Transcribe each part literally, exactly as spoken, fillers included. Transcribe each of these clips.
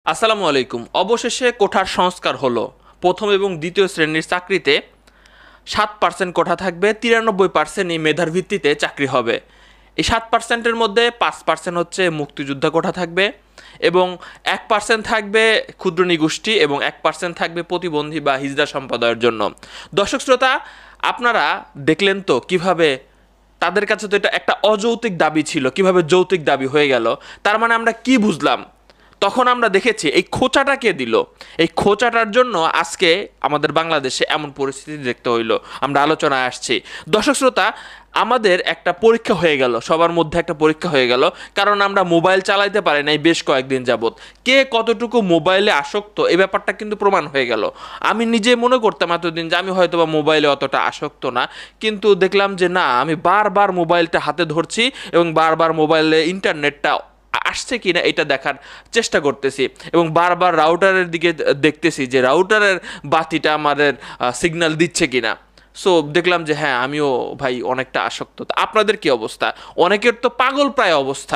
আসসালামু আলাইকুম। অবশেষে কোঠার সংস্কার হলো। প্রথম এবং দ্বিতীয় শ্রেণীর চাকরিতে সাত পার্সেন্ট কোঠা থাকবে, তিরানব্বই পার্সেন্টই মেধার ভিত্তিতে চাকরি হবে। এই সাত পার্সেন্টের মধ্যে পাঁচ পার্সেন্ট হচ্ছে মুক্তিযোদ্ধা কোঠা থাকবে এবং এক পার্সেন্ট থাকবে ক্ষুদ্র নিগোষ্ঠী এবং এক পার্সেন্ট থাকবে প্রতিবন্ধী বা হিজড়া সম্প্রদায়ের জন্য। দর্শক শ্রোতা, আপনারা দেখলেন তো কিভাবে তাদের কাছে তো এটা একটা অযৌক্তিক দাবি ছিল, কিভাবে যৌক্তিক দাবি হয়ে গেল। তার মানে আমরা কি বুঝলাম? তখন আমরা দেখেছি এই খোঁচাটা কে দিল। এই খোঁচাটার জন্য আজকে আমাদের বাংলাদেশে এমন পরিস্থিতি দেখতে হইলো। আমরা আলোচনায় আসছি। দর্শক শ্রোতা, আমাদের একটা পরীক্ষা হয়ে গেল, সবার মধ্যে একটা পরীক্ষা হয়ে গেল, কারণ আমরা মোবাইল চালাইতে পারি নাই বেশ কয়েকদিন যাবৎ। কে কতটুকু মোবাইলে আসক্ত এই ব্যাপারটা কিন্তু প্রমাণ হয়ে গেল। আমি নিজে মনে করতাম এতদিন যে আমি হয়তো বা মোবাইলে অতটা আসক্ত না, কিন্তু দেখলাম যে না, আমি বারবার মোবাইলটা হাতে ধরছি এবং বারবার মোবাইলে ইন্টারনেটটা আসছে কিনা এটা দেখার চেষ্টা করতেছি এবং বারবার রাউটারের দিকে দেখতেছি যে রাউটারের বাতিটা আমাদের সিগন্যাল দিচ্ছে কিনা। সো দেখলাম যে হ্যাঁ, আমিও ভাই অনেকটা আসক্ত। আপনাদের কি অবস্থা? অনেকের তো পাগল প্রায় অবস্থা।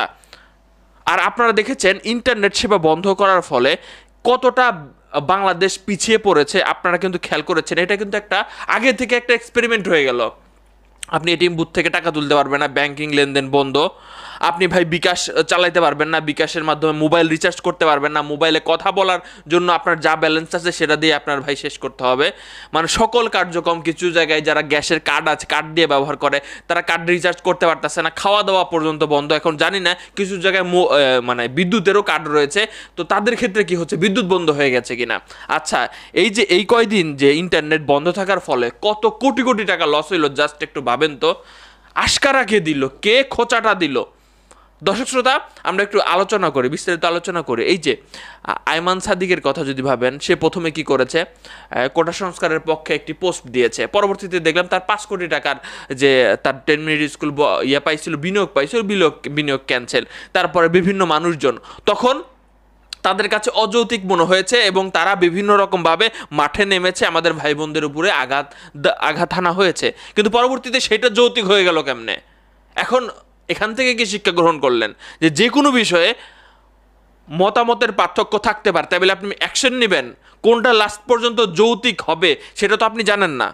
আর আপনারা দেখেছেন ইন্টারনেট সেবা বন্ধ করার ফলে কতটা বাংলাদেশ পিছিয়ে পড়েছে। আপনারা কিন্তু খেয়াল করেছেন, এটা কিন্তু একটা আগে থেকে একটা এক্সপেরিমেন্ট হয়ে গেল। আপনি এটিএম বুথ থেকে টাকা তুলতে পারবেন না, ব্যাংকিং লেনদেন বন্ধ। আপনি ভাই বিকাশ চালাইতে পারবেন না, বিকাশের মাধ্যমে মোবাইল রিচার্জ করতে পারবেন না, মোবাইলে কথা বলার জন্য আপনার যা ব্যালেন্স আছে সেটা দিয়ে আপনার ভাই শেষ করতে হবে। মানে সকল কার্যক্রম, কিছু জায়গায় যারা গ্যাসের কার্ড আছে, কার্ড দিয়ে ব্যবহার করে, তারা কার্ড রিচার্জ করতে পারতেছে না। খাওয়া দাওয়া পর্যন্ত বন্ধ। এখন জানি না কিছু জায়গায় মানে বিদ্যুতেরও কার্ড রয়েছে, তো তাদের ক্ষেত্রে কি হচ্ছে, বিদ্যুৎ বন্ধ হয়ে গেছে কিনা। আচ্ছা, এই যে এই কয়দিন যে ইন্টারনেট বন্ধ থাকার ফলে কত কোটি কোটি টাকা লস হইলো, জাস্ট একটু ভাবেন তো। আশকারা কে দিল? কে খোঁচাটা দিল? দর্শক শ্রোতা, আমরা একটু আলোচনা করি, বিস্তারিত আলোচনা করি। এই যে আইমান সাদিকের কথা যদি ভাবেন, সে প্রথমে কি করেছে, কোটা সংস্কারের পক্ষে একটি পোস্ট দিয়েছে। পরবর্তীতে দেখলাম তার পাঁচ কোটি টাকার যে তার টেন মিনিট স্কুল ইয়ে পাইছিল, বিনিয়োগ পাইছিল, বিনিয়োগ বিনিয়োগ ক্যান্সেল। তারপরে বিভিন্ন মানুষজন তখন তাদের কাছে অযৌক্তিক মনে হয়েছে এবং তারা বিভিন্ন রকমভাবে মাঠে নেমেছে, আমাদের ভাই বোনদের উপরে আঘাত আঘাত হানা হয়েছে। কিন্তু পরবর্তীতে সেটা যৌক্তিক হয়ে গেল কেমনে? এখন এখান থেকে কি শিক্ষা গ্রহণ করলেন যে যে কোনো বিষয়ে মতামতের পার্থক্য থাকতে পারে, তাই বলে আপনি অ্যাকশন নেবেন, কোনটা লাস্ট পর্যন্ত যৌক্তিক হবে সেটা তো আপনি জানেন না।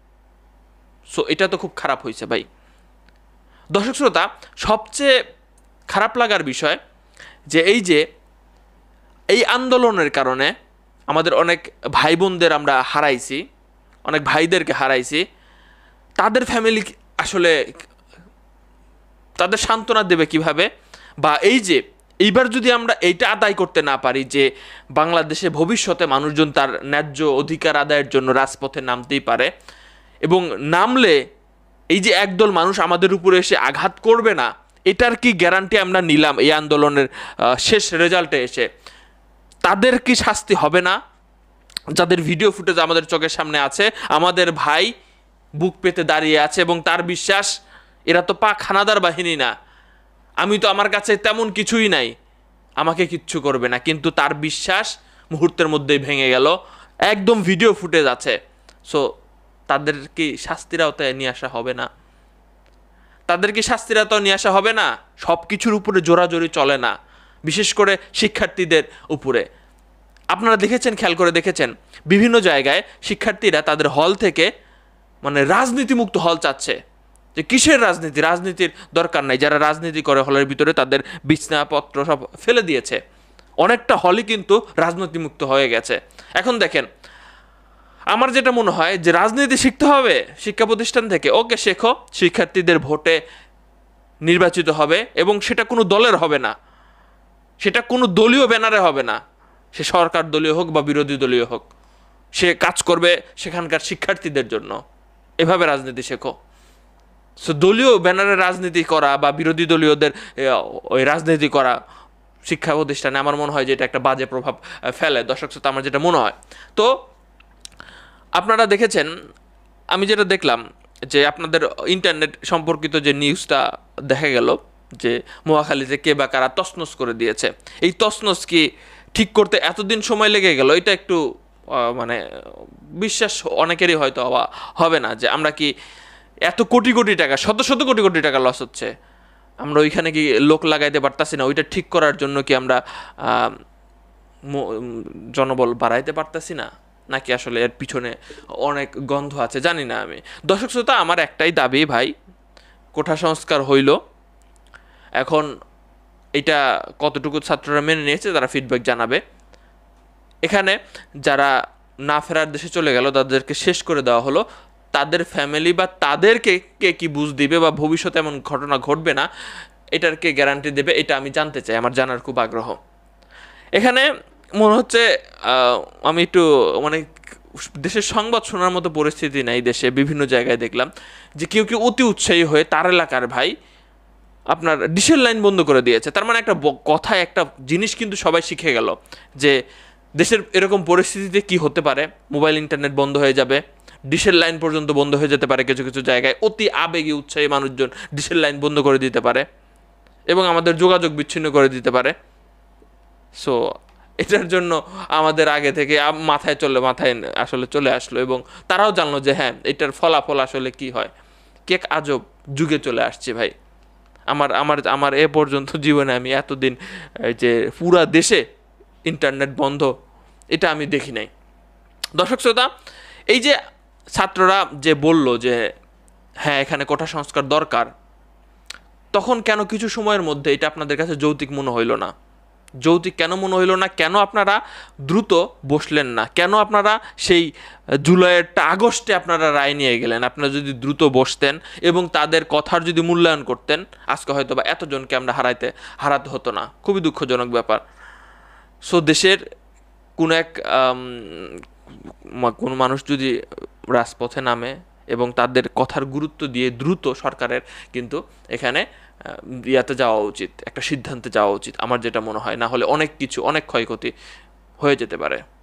সো এটা তো খুব খারাপ হয়েছে ভাই। দর্শক শ্রোতা, সবচেয়ে খারাপ লাগার বিষয় যে এই যে এই আন্দোলনের কারণে আমাদের অনেক ভাই বোনদের আমরা হারাইছি, অনেক ভাইদেরকে হারাইছি। তাদের ফ্যামিলি আসলে তাদের সান্ত্বনা দেবে কিভাবে? বা এই যে এইবার যদি আমরা এইটা আদায় করতে না পারি যে বাংলাদেশে ভবিষ্যতে মানুষজন তার ন্যায্য অধিকার আদায়ের জন্য রাজপথে নামতেই পারে, এবং নামলে এই যে একদল মানুষ আমাদের উপরে এসে আঘাত করবে না, এটার কি গ্যারান্টি আমরা নিলাম এই আন্দোলনের শেষ রেজাল্টে এসে? তাদের কি শাস্তি হবে না? যাদের ভিডিও ফুটেজ আমাদের চোখের সামনে আছে, আমাদের ভাই বুক পেতে দাঁড়িয়ে আছে এবং তার বিশ্বাস এরা তো পাক হানাদার বাহিনী না, আমি তো, আমার কাছে তেমন কিছুই নাই, আমাকে কিচ্ছু করবে না, কিন্তু তার বিশ্বাস মুহূর্তের মধ্যেই ভেঙে গেল। একদম ভিডিও ফুটেজ আছে। সো তাদের কি শাস্তির আওতায় নিয়ে আসা হবে না? তাদের কি শাস্তির আওতায় নিয়ে আসা হবে না? সব কিছুর উপরে জোরাজোরি চলে না, বিশেষ করে শিক্ষার্থীদের উপরে। আপনারা দেখেছেন, খেয়াল করে দেখেছেন, বিভিন্ন জায়গায় শিক্ষার্থীরা তাদের হল থেকে মানে রাজনীতিমুক্ত হল চাচ্ছে। যে কিসের রাজনীতি? রাজনীতির দরকার নাই। যারা রাজনীতি করে হলের ভিতরে তাদের বিছনাপত্র সব ফেলে দিয়েছে। অনেকটা হলই কিন্তু রাজনীতিমুক্ত হয়ে গেছে। এখন দেখেন, আমার যেটা মনে হয় যে রাজনীতি শিখতে হবে শিক্ষা প্রতিষ্ঠান থেকে, ওকে শেখো, শিক্ষার্থীদের ভোটে নির্বাচিত হবে এবং সেটা কোনো দলের হবে না, সেটা কোনো দলীয় ব্যানারে হবে না, সে সরকার দলীয় হোক বা বিরোধী দলীয় হোক, সে কাজ করবে সেখানকার শিক্ষার্থীদের জন্য। এভাবে রাজনীতি শেখো। সো দলীয় ব্যানারে রাজনীতি করা বা বিরোধী দলীয়দের ওই রাজনীতি করা শিক্ষা প্রতিষ্ঠানে আমার মনে হয় যে এটা একটা বাজে প্রভাব ফেলে। দর্শক শ্রোতা, আমার যেটা মনে হয়, তো আপনারা দেখেছেন, আমি যেটা দেখলাম যে আপনাদের ইন্টারনেট সম্পর্কিত যে নিউজটা দেখা গেল যে মহাখালীতে কে বা কারা তছনছ করে দিয়েছে। এই তছনছ কি ঠিক করতে এতদিন সময় লেগে গেল, এটা একটু মানে বিশ্বাস অনেকেরই হয়তো হবে না যে আমরা কি এত কোটি কোটি টাকা, শত শত কোটি কোটি টাকা লস হচ্ছে, আমরা ওইখানে কি লোক লাগাইতে পারতাছি না ওইটা ঠিক করার জন্য? কি আমরা জনবল বাড়াইতে পারতেছি না, নাকি আসলে এর পিছনে অনেক গন্ধ আছে জানি না আমি। দর্শক শ্রোতা, আমার একটাই দাবি ভাই, কোঠা সংস্কার হইল, এখন এটা কতটুকু ছাত্ররা মেনে নিয়েছে তারা ফিডব্যাক জানাবে। এখানে যারা না ফেরার দেশে চলে গেল তাদেরকে শেষ করে দেওয়া হলো, তাদের ফ্যামিলি বা তাদেরকে কে কি বুঝ দিবে বা ভবিষ্যতে এমন ঘটনা ঘটবে না এটার কে গ্যারান্টি দেবে, এটা আমি জানতে চাই, আমার জানার খুব আগ্রহ। এখানে মনে হচ্ছে আমি একটু মানে দেশের সংবাদ শোনার মতো পরিস্থিতি নাই দেশে, বিভিন্ন জায়গায় দেখলাম যে কেউ কেউ অতি উৎসাহী হয়ে তার এলাকার ভাই আপনার ডিশের লাইন বন্ধ করে দিয়েছে। তার মানে একটা কথায় একটা জিনিস কিন্তু সবাই শিখে গেল যে দেশের এরকম পরিস্থিতিতে কি হতে পারে, মোবাইল ইন্টারনেট বন্ধ হয়ে যাবে, ডিশের লাইন পর্যন্ত বন্ধ হয়ে যেতে পারে, কিছু কিছু জায়গায় অতি আবেগী উৎসাহী মানুষজন ডিশের লাইন বন্ধ করে দিতে পারে এবং আমাদের যোগাযোগ বিচ্ছিন্ন করে দিতে পারে। সো এটার জন্য আমাদের আগে থেকে মাথায় চলে মাথায় আসলে চলে আসলো এবং তারাও জানলো যে হ্যাঁ এটার ফলাফল আসলে কি হয়। কে আজব যুগে চলে আসছে ভাই। আমার আমার আমার এ পর্যন্ত জীবনে আমি এতদিন যে পুরা দেশে ইন্টারনেট বন্ধ এটা আমি দেখি নাই। দর্শক শ্রোতা, এই যে ছাত্ররা যে বলল যে হ্যাঁ এখানে কোঠা সংস্কার দরকার, তখন কেন কিছু সময়ের মধ্যে এটা আপনাদের কাছে যৌক্তিক মনে হইল না? যৌক্তিক কেন মনে হইল না? কেন আপনারা দ্রুত বসলেন না? কেন আপনারা সেই জুলাইয়েরটা আগস্টে আপনারা রায় নিয়ে গেলেন? আপনারা যদি দ্রুত বসতেন এবং তাদের কথার যদি মূল্যায়ন করতেন, আজকে হয়তো বা এতজনকে আমরা হারাইতে হারাতে হতো না। খুবই দুঃখজনক ব্যাপার। সো দেশের কোন এক কোন মানুষ যদি রাজপথে নামে এবং তাদের কথার গুরুত্ব দিয়ে দ্রুত সরকারের কিন্তু এখানে ইয়াতে যাওয়া উচিত, একটা সিদ্ধান্তে যাওয়া উচিত আমার যেটা মনে হয়, না হলে অনেক কিছু অনেক ক্ষয়ক্ষতি হয়ে যেতে পারে।